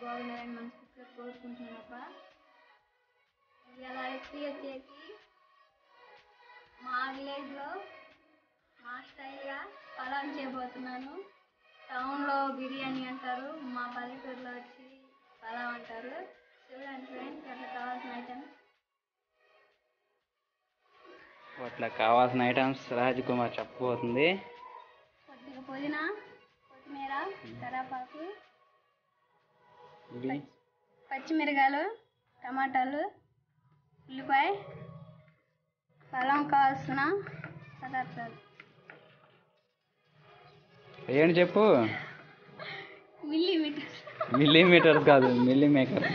బాగున్నారని మనస్ఫూర్తిగా కోరుకుంటున్నానప్ప. ఇలా వచ్చేసి మా విలేజ్లో మా స్టైల్గా పలావ్ చేయబోతున్నాను. టౌన్లో బిర్యానీ అంటారు, మా పల్లెటూరులో వచ్చి పలావ్ అంటారు. చూడండి ఫ్రెండ్స్, అట్లా కావాల్సిన ఐటమ్స్ రాజకుమార్ చెప్పబోతుంది. కొద్దిగా పుదీనా, కొత్తిమీర, కరివేపాకు, పచ్చిమిరకాయలు, టమాటాలు, ఉల్లిపాయ, పలావ్ కావాల్సిన పదార్థాలు. ఏంటి చెప్పు. మిల్లీమీటర్స్ కాదు, మిల్లీ మేకర్స్.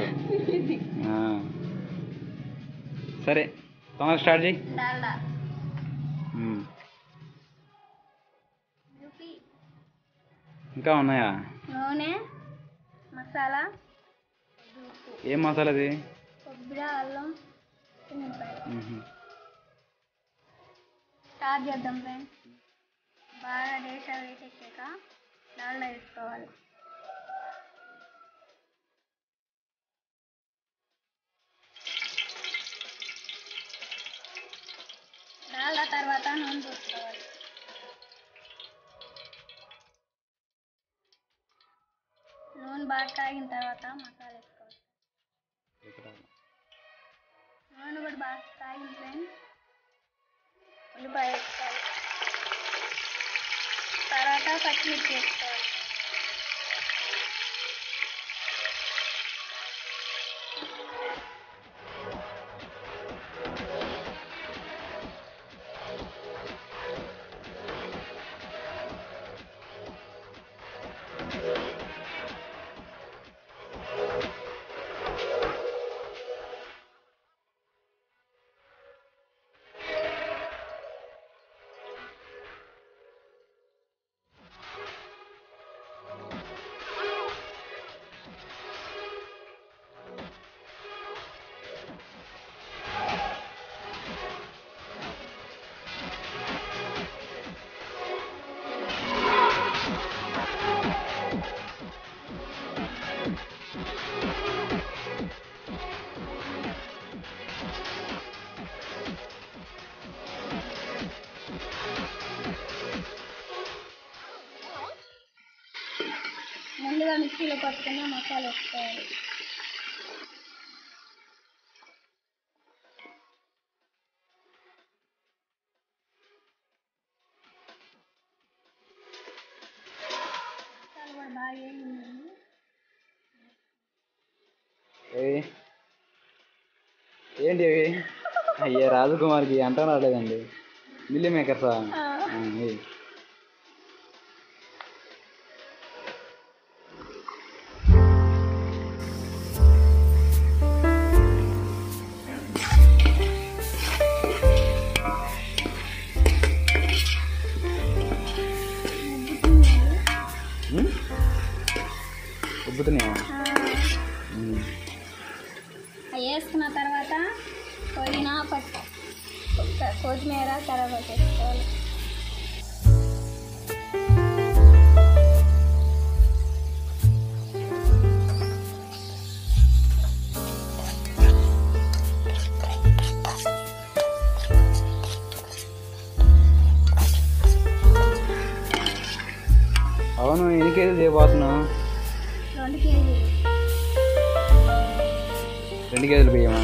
సరే, తొందరగా స్టార్ట్ చేయి. ఇంకా ఉన్నాయా? నూనె, మసాలా. ఏం మసాలా అది? కొబ్బరి, అల్లం, స్టార్ట్ చేద్దాం ఫ్రెండ్స్. బాగా డేటా వేసెక్కాక డాల్డా వేసుకోవాలి. డాల్డా తర్వాత నూనె పోసుకోవాలి. నూనె బాగా కాగిన తర్వాత మసాలా వేసుకోవాలి. నూనె కూడా బాగా కాగిన ఫ్రెండ్స్, ఉల్లిపాయ వేసుకోవాలి. తర్వాత పచ్చిమిర్చి వేసుకోవాలి. ముందుగా మిక్సీలో పట్టుకున్న మసాలా వేసుకోవాలి. మసాలా కూడా బాగా వేయింది. ఏంటి అవి? అయ్యే రాజకుమార్కి అంట రాలేదండి. మిల్లీ మేకర్సా? ఉబ్బుతున్నాయా? వేసుకున్న తర్వాత పుదీనా, కొత్తిమీర, కరివేపాకు వేసుకోవాలి. అవును, ఎన్ని కేజీలు చేయబోతున్నావు? 2 కేజీలు. 2 కేజీలు బియ్యమా?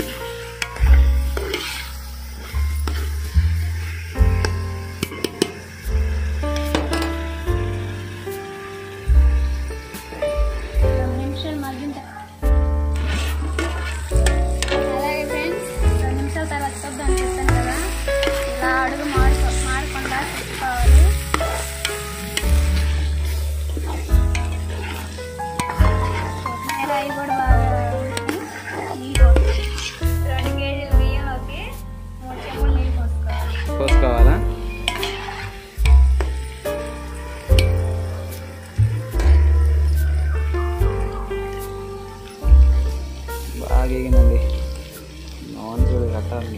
అలాగే ఫ్రెండ్స్, 2 నిమిషాల తర్వాత చూద్దాం చెప్పాను కదా, ఇలా అడుగు మాడకుండా చూసుకోవాలి. అవి కూడా బాగా నీళ్ళు 2 కేజీల బియ్యంలోకి 3 చెంబులు నీళ్ళు పోసుకోవాలా? బాగా వేగిందండి. నూనె చూడు కట్టాలి.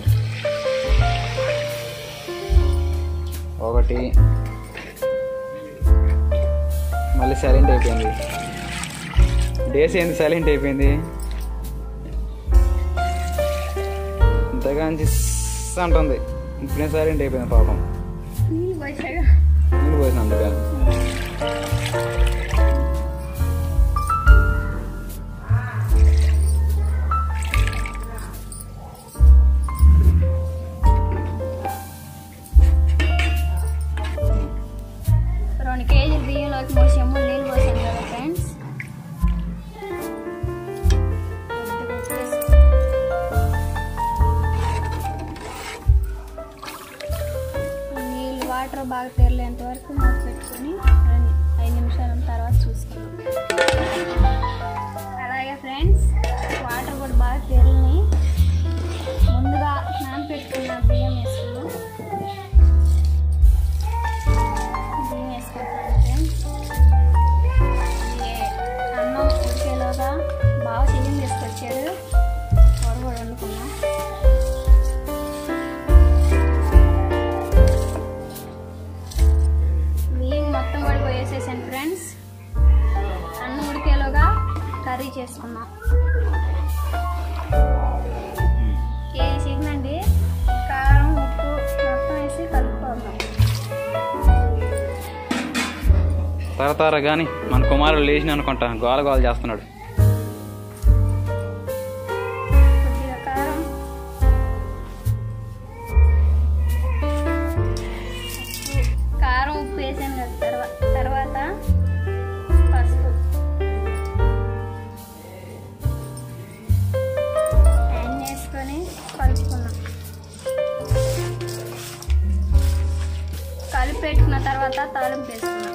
1 మళ్ళీ సైలెంట్ అయిపోయింది. డేస్ ఏంది సైలెంట్ అయిపోయింది? ఇంతగా అంటుంది. ఇప్పుడే సైలెంట్ అయిపోయింది పాపం. నీళ్ళు పోసిన అందుగా. బియ్యంలోకి 3 చెంబులు నీళ్ళు పోసాను కదా ఫ్రెండ్స్. నీళ్ళు వాటర్ బాగా తెరలేంత వరకు మూత పెట్టుకొని 5 నిమిషాల తర్వాత చూసుకున్నాం. అలాగే ఫ్రెండ్స్ వాటర్ కూడా బాగా తెరలని ముందుగా నానబెట్టుకున్న బియ్యం వేసుకున్నాం. అన్నం ఉడికేలోగా బాగా చికెన్ తీసుకొచ్చారు. కూర కూడా వండుకున్నాం. బియ్యం మొత్తం కూడా పోసేసాను ఫ్రెండ్స్. అన్నం ఉడికేలోగా కర్రీ చేసుకున్నాం. కేజీ చికెన్ అండి. కారం ఉప్పు మొత్తం వేసి కలుపుకున్నాం. తరతర కానీ మన కుమారుడు లేచిన అనుకుంటా గోల గోల చేస్తున్నాడు. కారం ఉప్పు వేసాను కదా. తర్వాత పసుపు అన్నీ వేసుకొని కలుపుకున్నాం. కలిపి పెట్టుకున్న తర్వాత తాలింపు వేసుకున్నాం.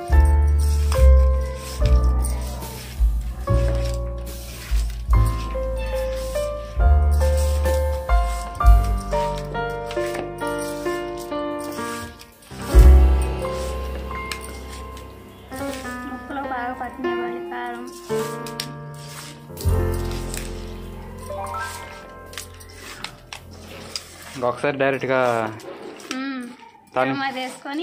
బాగా పట్టినివ్వాలి కారం. ఇంకొకసారి డైరెక్ట్గా తిరుమత వేసుకొని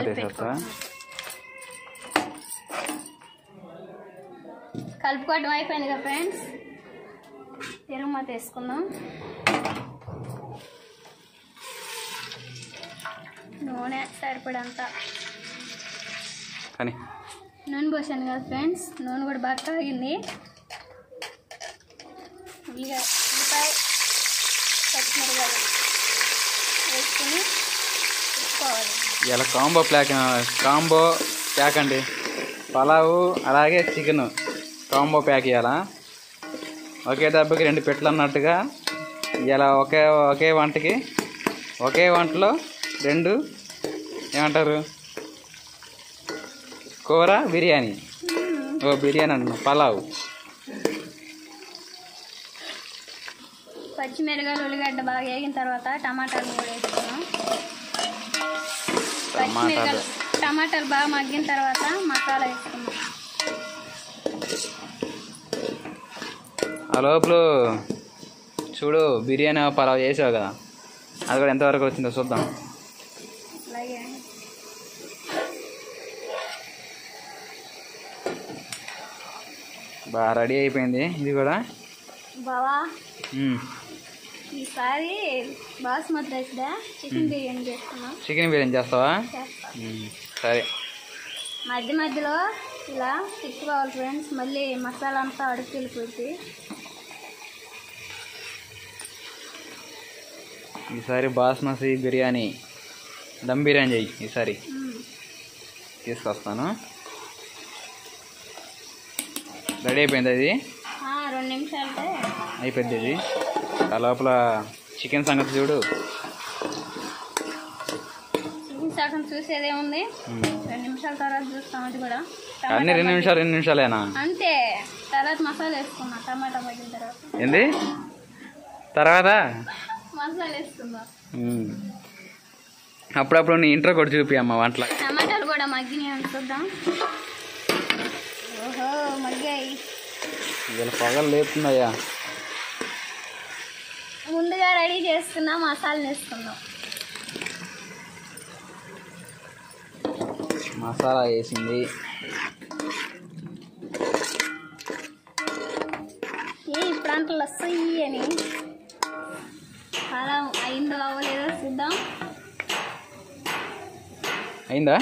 కలుపుకోవడం అయిపోయింది కదా ఫ్రెండ్స్. తిరుమత వేసుకుందాం. నూనె సరిపడంత కానీ నూనె పోసాను కదా ఫ్రెండ్స్. నూనె కూడా బాగా కాగింది. ఉల్లిపాయ పచ్చిమిరపకాయలు వేసుకుని తిప్పుకోవాలి. ఇలా కాంబో ప్యాక్ అండి. పలావు అలాగే చికెన్ కాంబో ప్యాక్ ఇవ్వాలా. ఒకే దెబ్బకి 2 పెట్టలు అన్నట్టుగా ఇలా ఒకే వంటకి ఒకే వంటలో 2 ఏమంటారు కూర బిర్యానీ. బిర్యానీ అన్న పలావు. పచ్చిమిరపకాయలు ఉల్లిగడ్డ బాగా వేగిన తర్వాత టమాటాలు కూడా వేసుకున్నాం. టమాటాలు బాగా మగ్గిన తర్వాత మసాలా వేసుకున్నాం. ఆ లోపల చూడు బిర్యానీ పలావ్ చేసావు కదా, అది కూడా ఎంతవరకు వచ్చిందో చూద్దాం. అలాగే బాగా రెడీ అయిపోయింది ఇది కూడా. బావా ఈసారి బాస్మతి రైస్ చికెన్ బిర్యానీ చేస్తున్నాం. చికెన్ బిర్యానీ చేస్తావా? సరే. మధ్యలో ఇలా తిప్పుకోవాలి ఫ్రెండ్స్. మళ్ళీ మసాలా అంతా అడుగు వెళ్ళిపోతుంది. ఈసారి బాస్మతి బిర్యానీ దమ్ బిర్యానీ చెయ్యి. ఈసారి తీసుకొస్తాను. రెడీ అయిపోయింది అది. 2 నిమిషాలతో అయిపోయింది ఇది. ఆ లోపల చికెన్ సంగతి చూడు. చికెన్ సగం చూసేదేముంది, 2 నిమిషాల తర్వాత చూస్తాం. అది కూడా అన్ని 2 నిమిషాలేనా? అంతే. తర్వాత మసాలా వేసుకున్నాం. టమాటా మగ్గిన తర్వాత ఏంది తర్వాత మసాలా వేసుకుందాం. అప్పుడప్పుడు నీ ఇంట్లో కూడా చూపి అమ్మ వంటల. టమాటాలు కూడా మగ్గినాయి చూద్దాం. ఓహో మగ్గాయి. వీళ్ళ పొగలు లేపుతున్నాయా. ముందుగా రెడీ చేసుకున్న మసాలా వేసుకుందాం. మసాలా వేసింది. మంటలు వస్తాయి అని. అలా అయిందో అవ్వలేదో చూద్దాం. అయిందా?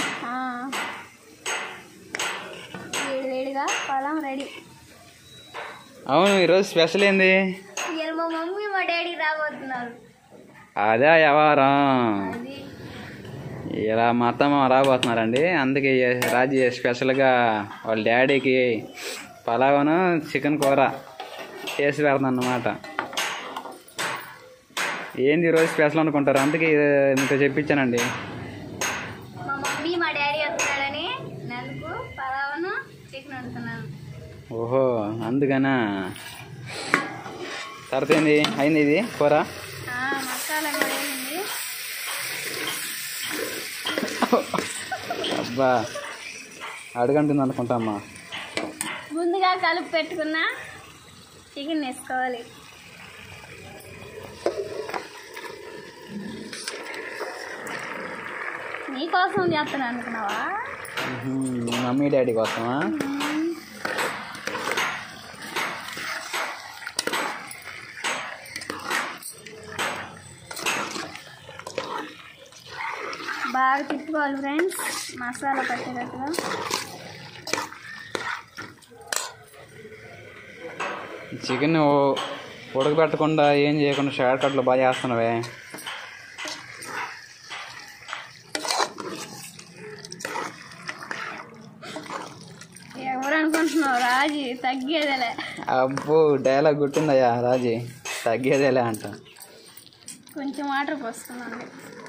వేడివేడిగా పొలం రెడీ. అవును, ఈరోజు స్పెషల్ ఏంది? ఇవాళ మా మమ్మీ మా డాడీ రాబోతున్నారు. అదే వ్యవహారం. అది ఇలా మా అత్తమ్మ రాబోతున్నారండి. అందుకే రాజీ స్పెషల్గా వాళ్ళ డాడీకి పలావను చికెన్ కూర చేసి పెడతాను అన్నమాట. ఏంది ఈరోజు స్పెషల్ అనుకుంటారు, అందుకే మీతో చెప్పించానండి. మా మమ్మీ మా డాడీ వస్తున్నాడని అందుకు పలావను చికెన్ వండుతున్నాను. ఓహో, అందుకనా. తర్వాత ఏంది అయింది ఇది కూర? మసాలా కూడా వేసింది. అబ్బా, అడుగంటుంది అనుకుంటామ్మా. ముందుగా కలిపి పెట్టుకున్న చికెన్ వేసుకోవాలి. నీకోసం చేస్తాను అనుకున్నావా? మమ్మీ డాడీ కోసమా? బాగా తిప్పుకోవాలి ఫ్రెండ్స్, మసాలా పట్టేటట్టుగా. చికెన్ ఉడకబెట్టకుండా ఏం చేయకుండా షార్ట్ కట్లో బాగా చేస్తున్నావే. ఎవరు అనుకుంటున్నావు? రాజీ తగ్గేదేలే. అబ్బో, డైలాగ్ గుర్తుందయ్యా, రాజీ తగ్గేదేలే అంట. కొంచెం వాటర్ పోసుకున్నాను.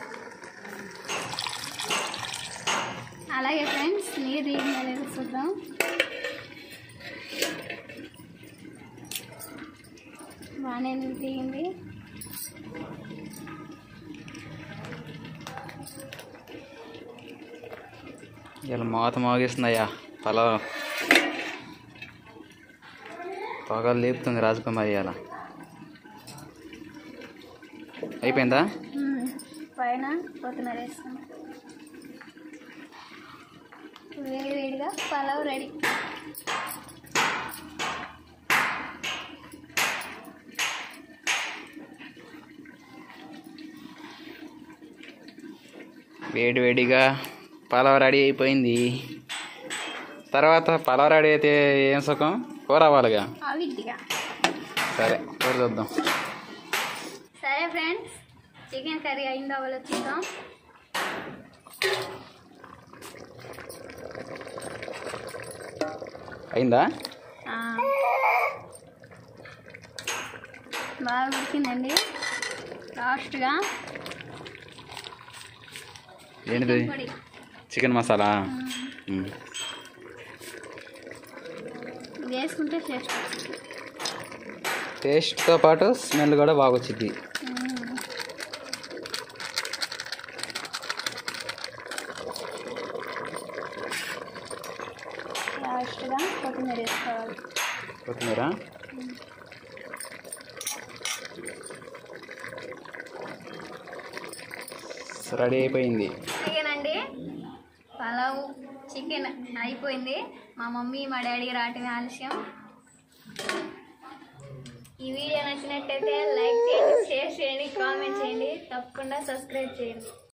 అలాగే ఫ్రెండ్స్, నీరు దిగిందా లేదో చూద్దాం. బాగానే నీరు దిగింది. ఇలా మూత మోగిస్తుందయ్యా పలావ్. పొగలు లేపుతుంది రాజకుమారి. అలా అయిపోయిందా? పైన కొత్తిమీర వేస్తాం. వేడివేడిగా పలావ్ రెడీ. వేడివేడిగా పలావ్ రెడీ అయిపోయింది. తర్వాత పలావ్ రెడీ అయితే ఏం సుఖం, కూర అవ్వాలిగా. అవిద్దిగా. సరే, కూర చూద్దాం. సరే ఫ్రెండ్స్, చికెన్ కర్రీ అయిందో అవ్వలో చూద్దాం. అయిందా? బాగా ఉడికిందండి. లాస్ట్గా ఏంటిది? పొడి చికెన్ మసాలా. ఇది వేసుకుంటే టేస్ట్తో పాటు స్మెల్ కూడా బాగా వచ్చింది. లాస్ట్గా కొత్తిమీర వేసుకోవాలి. కొత్తిమీర. రెడీ అయిపోయింది. చికెనండి, పలావ్ చికెన్ అయిపోయింది. మా మమ్మీ మా డాడీ రావటమే ఆలస్యం. ఈ వీడియో నచ్చినట్టయితే లైక్ చేయండి, షేర్ చేయండి, కామెంట్ చేయండి, తప్పకుండా సబ్స్క్రైబ్ చేయండి.